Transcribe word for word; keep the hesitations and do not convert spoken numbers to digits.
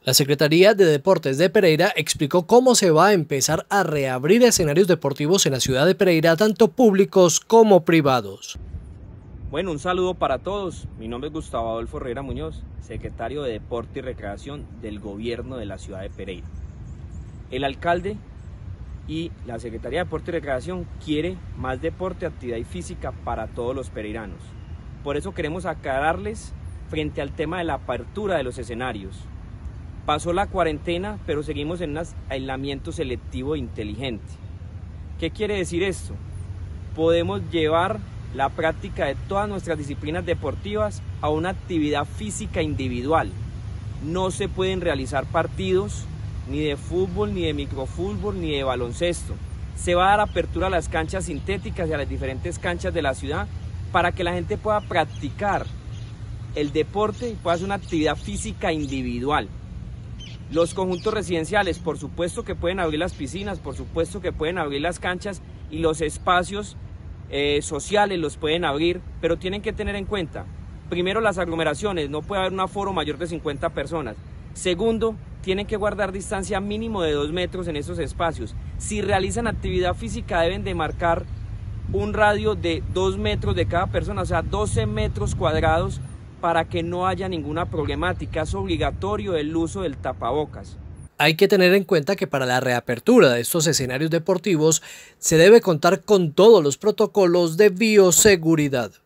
La Secretaría de Deportes de Pereira explicó cómo se va a empezar a reabrir escenarios deportivos en la ciudad de Pereira, tanto públicos como privados. Bueno, un saludo para todos. Mi nombre es Gustavo Adolfo Herrera Muñoz, secretario de Deporte y Recreación del Gobierno de la ciudad de Pereira. El alcalde y la Secretaría de Deporte y Recreación quiere más deporte, actividad y física para todos los pereiranos. Por eso queremos aclararles frente al tema de la apertura de los escenarios. Pasó la cuarentena, pero seguimos en un aislamiento selectivo e inteligente. ¿Qué quiere decir esto? Podemos llevar la práctica de todas nuestras disciplinas deportivas a una actividad física individual. No se pueden realizar partidos ni de fútbol, ni de microfútbol, ni de baloncesto. Se va a dar apertura a las canchas sintéticas y a las diferentes canchas de la ciudad para que la gente pueda practicar el deporte y pueda hacer una actividad física individual. Los conjuntos residenciales, por supuesto que pueden abrir las piscinas, por supuesto que pueden abrir las canchas y los espacios eh, sociales los pueden abrir, pero tienen que tener en cuenta, primero, las aglomeraciones, no puede haber un aforo mayor de cincuenta personas. Segundo, tienen que guardar distancia mínimo de dos metros en esos espacios. Si realizan actividad física deben de marcar un radio de dos metros de cada persona, o sea, doce metros cuadrados, para que no haya ninguna problemática. Es obligatorio el uso del tapabocas. Hay que tener en cuenta que para la reapertura de estos escenarios deportivos se debe contar con todos los protocolos de bioseguridad.